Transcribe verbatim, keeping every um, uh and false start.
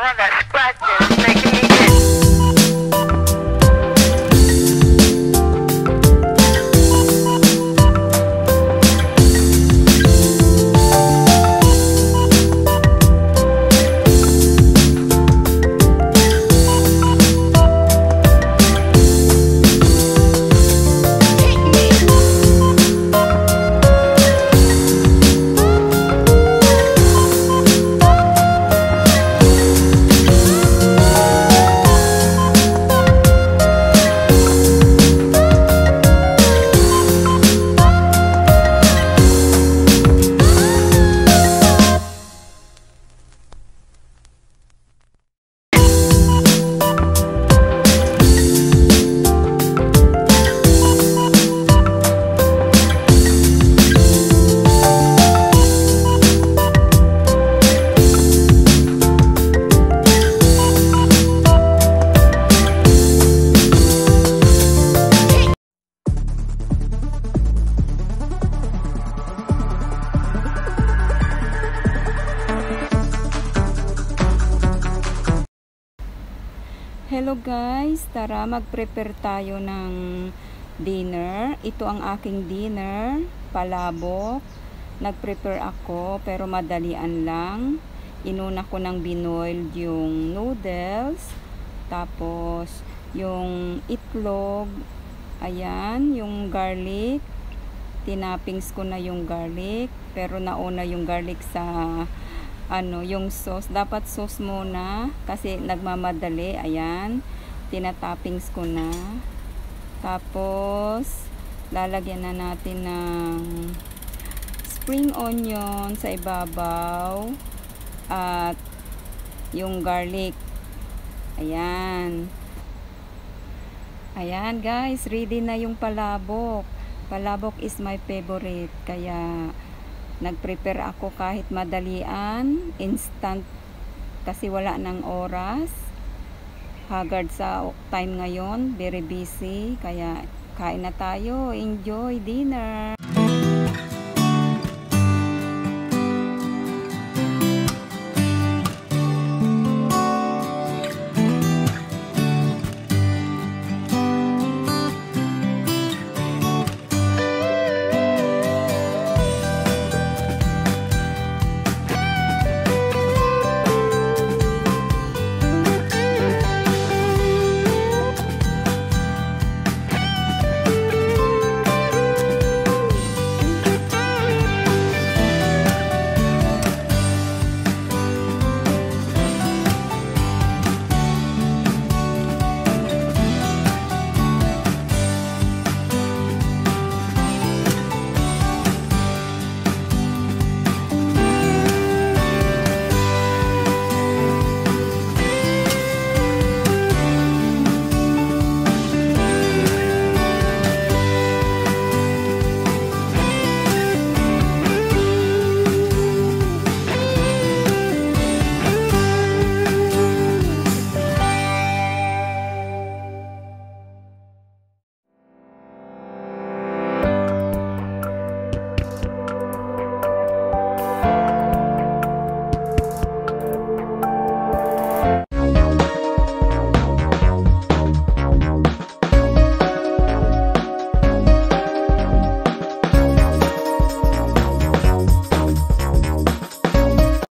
all that scratching is making me itch. Hello guys, tara mag-prepare tayo ng dinner. Ito ang aking dinner, palabok. Nag-prepare ako pero madalian lang. Inuna ko ng binoiled yung noodles, tapos yung itlog, ayan, yung garlic. Tinapings ko na yung garlic, pero nauna yung garlic sa ano, yung sauce. Dapat sauce muna kasi nagmamadali. Ayan, tinatoppings ko na. Tapos lalagyan na natin ng spring onion sa ibabaw at yung garlic. Ayan. Ayan guys, ready na yung palabok. Palabok is my favorite, kaya nag-prepare ako kahit madalian, instant, kasi wala ng oras. Haggard sa time ngayon, very busy, kaya kain na tayo. Enjoy dinner.